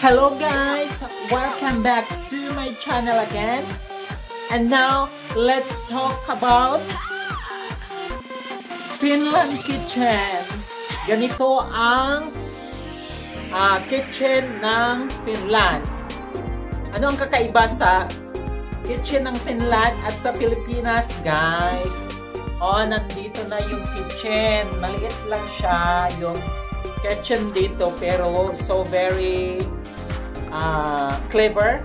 Hello guys, welcome back to my channel again. And now let's talk about Finland kitchen. Ganito ang kitchen ng Finland. Ano ang kakaiba sa kitchen ng Finland at sa Pilipinas, guys? Nandito na yung kitchen. Maliit lang siya yung kitchen dito, pero so very clever.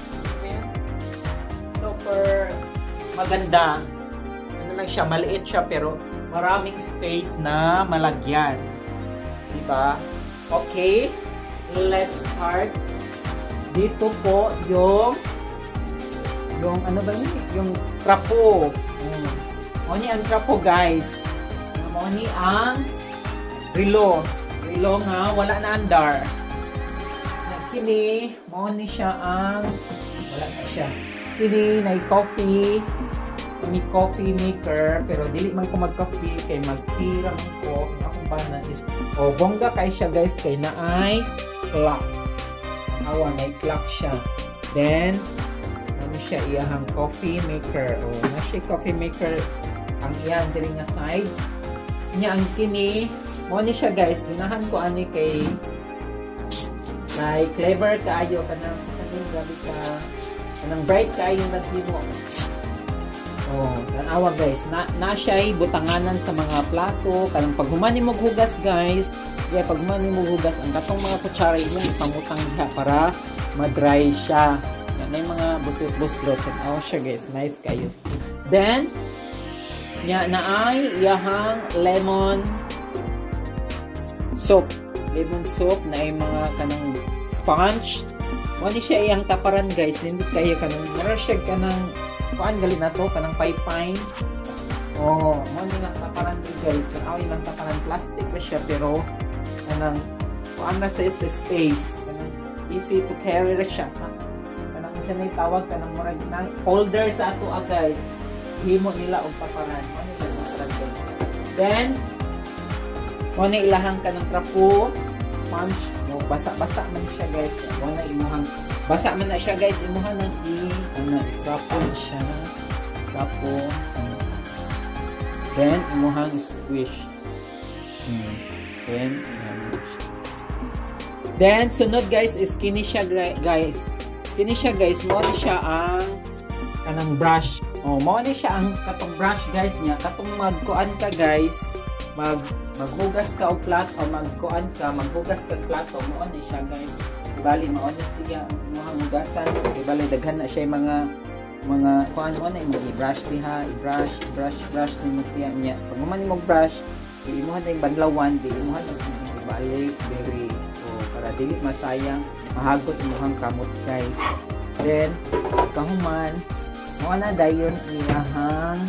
Super maganda. Ano lang siya, maliit siya pero maraming space na malagyan. Diba? Okay, let's start. Dito po yung ano ba yun? Yung trapo. Oni ang trapo, guys. Oni ang relo. Relo nga, wala na andar. Kini, oni siya ang wala na siya. Kini na coffee. May coffee maker, pero dili man ko mag-coffee kay mag-tea lang ko. Akong bana is bongga kay siya, guys, kay na ay clock. Awa, may clock siya. Then ano siya, iyahang coffee maker. Na siya coffee maker ang iyan diri nga side. Nya ang kini, mo ni siya, guys. Ginahan ko ani kay clever kaayo kanang sanin, grabe ka. Kanang bright kaayo naghimo. Tanawa, guys. Na siya'y butanganan sa mga plato. Kanang paghumani mo hugas, guys. Yeah, paghumani mo hugas, ang katong mga kutsara mo ipamutang diha para ma-dry siya. Yan ay mga busot-busot. Tanawa siya, guys. Nice kayo. Then, naay iyahang lemon soap. Lemon soap na ay mga kanang sponge. Wani siya iyang taparan, guys. Hindi kayo kanang marashag kanang kuan gali na to kanang pipine. Wani lang taparan din, guys. Kanaway lang taparan, plastic na siya pero kanang kuan na sa space. Kanang easy to carry na siya. Kanang isa na tawag kanang murag na holder sa ato, guys. Himo nila og taparan. Wani lang taparan, guys. Then wani ilahang kanang trapo, sponge. Basa-basa man siya, guys. Wala imuhang basa man na siya, guys. Imuhan ng trapo na siya. Trapo. Then imuhang squish. Then sunod, guys, is kini siya, guys. Kini siya, guys. Mo ni siya ang kanang brush. Mo ni siya ang katong brush, guys, niya. Katong magkuan ka, guys. Maghugas ka o plato, magkuan ka, maghugas ka plato, mo ni siya, guys. Ibali mo ni siya mga hugasan. Ibali daghan na siya mga kuan mo na i-brush diha, i-brush ni mo siya niya. Pag mo man mo brush, imuhan na yung banlawan, imuhan na ibalik very para dili masayang mahagot imuhang kamot, guys. Then kahuman mo na dayon iyahang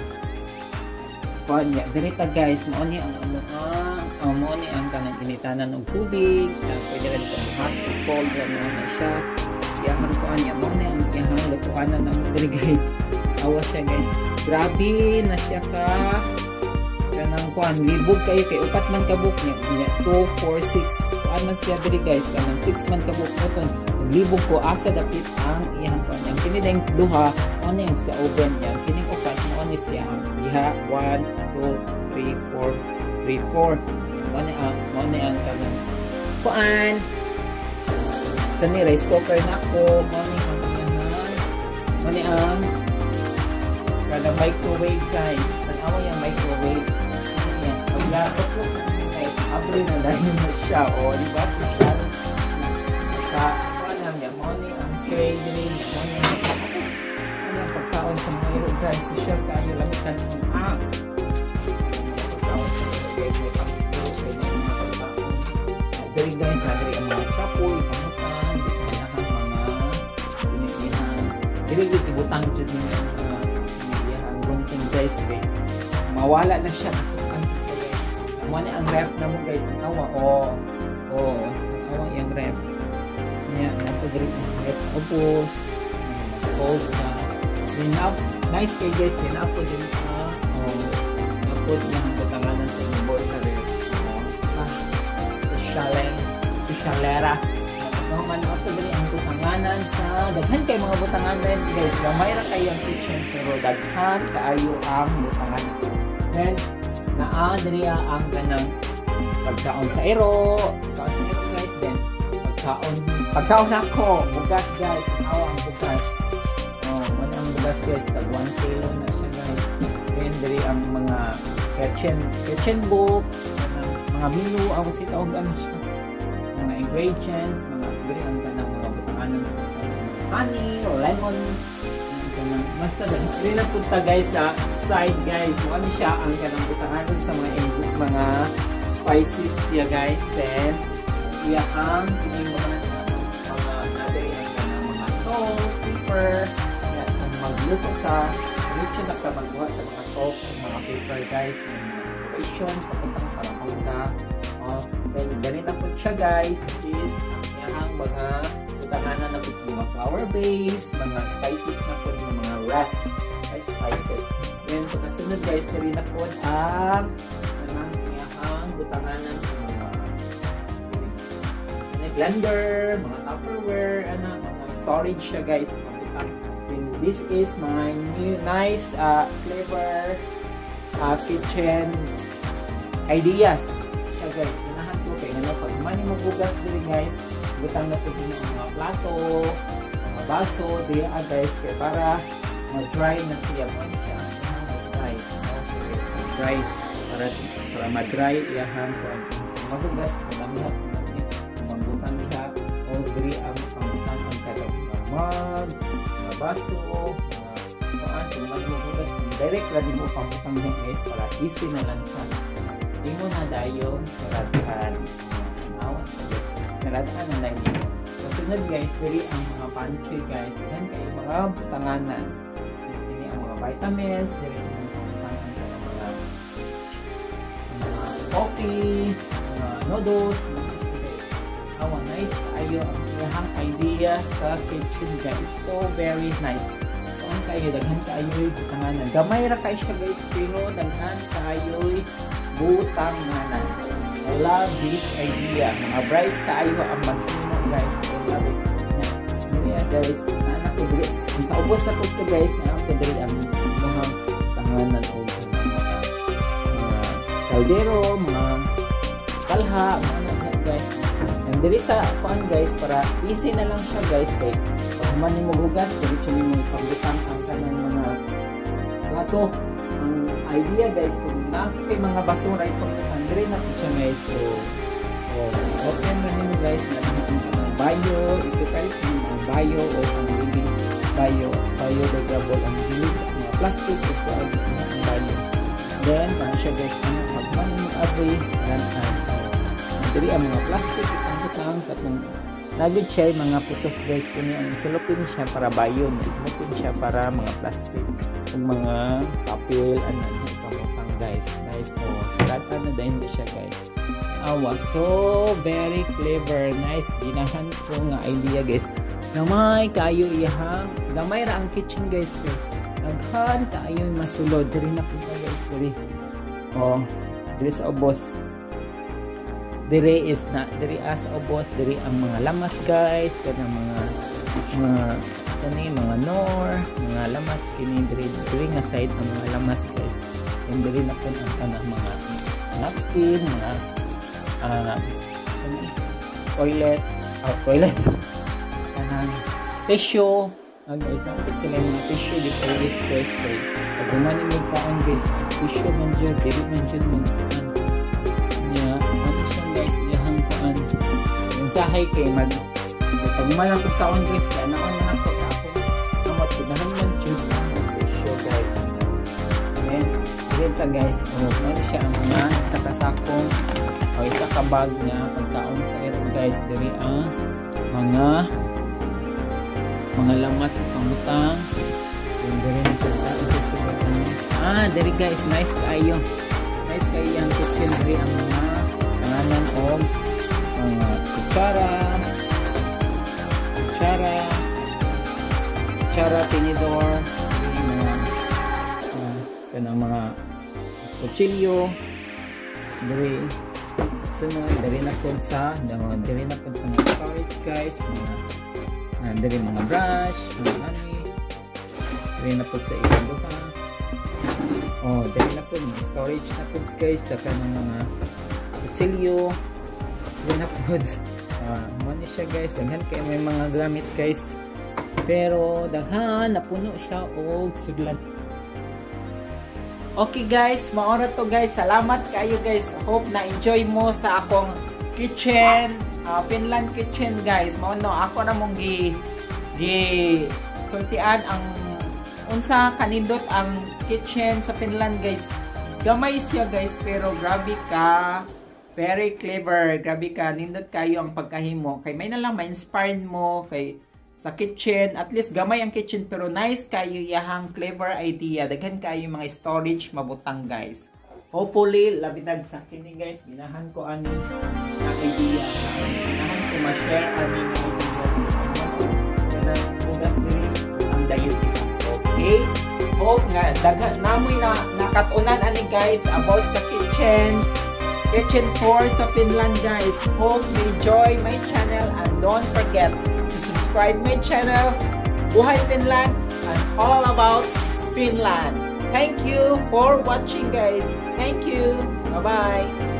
kuan niya. Dirita, guys, mo ni ang kanang initanan og tubig. Pwede rin ito hot or cold na siya. Iyahang kuan niya. Mo ni ang iyahang lutuanan ng diri, guys. Awa siya, guys. Grabe na siya ka. Kanang kuan, libog kayo kay upat man kabuk niya. 2, 4, 6. Kuan man siya diri, guys. Kanang 6 man kabuk mo ton. Libog ko asa dapit ang iyahang kuan. Ang kini ding duha, ano yung sa oven niya. Kining upat mo ni siya ang diha 1, 2, 3, 4. Mo ni ang kanang kuan. Sa ni rice cooker na ako. Mo ni ang kanang microwave, guys. Tanawa yung microwave. Yan. Paglasok ko, guys, abri na dahil na siya. Diba? Special. Sa kuan lang yan. Mo ni ang tray din. Mo ni ang pagkaon sa mga iro, guys. Special kayo lamitan ng pagkaon sa mga, guys. May pagkaon sa mga pagkaon. Dari, guys, nagari ang mga trapo, ipamutan, ipamutan mga pinipihan. Dili ibutang dyan yung ang gunting, guys. Mawala na siya kasi muna ang ref na mo, guys. Ang awa. Ang awa yung ref. Napagrit ang ref. Upos. Cold na. Nice kay, guys. Dinapo din sa napod niya ang batanganan sa yung board na ref. Ishalera. Naman ako dali sa daghan kay mga butanganan guys. Gamay ra kayo ang kitchen pero daghan kaayo ang butanganan. Then naa diri ang ganang pagkaon sa ero. Pagkaon sa ero guys. Then pagkaon ako bugas guys. Awa ang bugas. Wala ang bugas guys. Tag 1 kilo na siya guys. Then diri ang mga kitchen book, mga menu, ako si tawag ano siya. Mga ingredients, mga diri ang kanang mga butanganan honey or lemon. Basta diri na punta guys sa side guys. Ano siya ang kanang butanganan sa mga spices siya guys. Then ang mga nadiri ang kanang mga salt, pepper. Yan, kung magluto ka, dito na ka magkuha sa mga salt, mga pepper guys. Preparation, papuntang parang then ganit na po siya guys is ang mga butanganan na po sa mga flour base, mga spices na po ng mga rust spices. Then pagkasunod guys, na rin na po ang butanganan sa mga blender, mga Tupperware, mga storage siya guys. Then this is my new nice flavor kitchen ideas siya guys. Ganahan ko kay pag mani magugas diri guys, butang na po din ang mga plato, mga baso diri guys kay para ma-dry na siya po siya. Dry para ma-dry iyahan ko magugas madamihan magbutang diha o diri ang pangutang ang kada mug, mga baso, kung magugas direct ra din mo pangutang diha guys para easy na lang siya. Imo na dayon saratan. Saratan na lang dito. Kasunod guys, diri ang mga pantry guys. Yan kay mga butanganan. Diri ang mga vitamins, diri ang mga coffee, mga noodles. Nice ayo ang idea sa kitchen guys. So very nice. Ang kayo daghan kaayoy butanganan. Gamay ra kay siya guys pero daghan kaayoy butanganan. I love this idea. Mga bright kaayo ang magtuno guys. I love it. Yeah guys, anak ko diri. Sa ubos na ko to guys, na ako diri ang mga butanganan o mga kaldero, mga kalha, mga guys. And diri sa kuan guys para easy na lang siya guys kay pag man mo gugas, diretso nimo ipambutang ang kanang mga plato. Ang idea guys kung nakay mga basura itong diri na siya guys. So open na nimo guys na ang bio, i-separate ang bio o ang hindi biodegradable ang hindi mga plastic ito ang bio. Then para siya guys pag man mo adoy diri ang mga plastic ang butang katong nagid siya mga putos guys kini ang sulupin siya para bio, sulupin siya para mga plastic ug mga papel pamutang guys. Nice to saratan na din siya guys. So very clever, nice ginahan ko nga idea guys. Gamay kayo iyahang gamay ra ang kitchen guys. Daghan kaayo masulod diri na po guys diri. Diri sa ubos. Diri is na diri as ubos diri ang mga lamas guys, kanang mga mga nor, mga lamas kini diri nga side ang mga lamas guys. And diri na pud ang kanang mga napkin, mga toilet kanang tissue guys, nakita sila mga tissue di always guys kay pag humani mo kaon guys tissue man jud diri man jud man mensahe kay pag malang pagkaon guys kaya naon man ako sa ako kamot kudahan man jud ang tissue guys. Amen. Dito guys, ano siya ang mga isa kasakong o isa ka bag niya pagkaon sa ero guys diri ang mga lamas sa pangutang. Diri diri guys, nice kayo ang kitchen diri ang mga tanganan o mga kutsara, tinidor, mga kanang mga kutsilyo diri sunod diri na pud sa mga storage guys, mga Dali mga brush, mga ani. Dali na po sa ilang duha. Oh, dali na po mga storage na po guys, saka ng mga kutsilyo. Dali na po. Money siya guys, daghan kayo may mga gamit guys. Pero daghan napuno siya og sudlan. Okay guys, maora to guys. Salamat kayo guys. Hope na enjoy mo sa akong kitchen, Finland kitchen guys. Mao no ako na mong gi sultian ang unsa kanindot ang kitchen sa Finland guys. Gamay siya guys pero grabe ka. Very clever. Grabe ka. Nindot kayo ang pagkahimo. Kay may na lang ma-inspired mo kay sa kitchen. At least gamay ang kitchen pero nice kayo yahang clever idea. Daghan kayo mga storage mabutang guys. Hopefully, labitag sa kini guys. Ginahan ko ang idea. Ginahan ko ma-share ang bugas nila ang dayon. Okay? Hope nga daghan namoy na nakatunan ani guys about sa kitchen tour sa Finland guys. Hope you enjoy my channel and don't forget to subscribe my channel Buhay Finland and all about Finland. Thank you for watching guys. Thank you. Bye bye.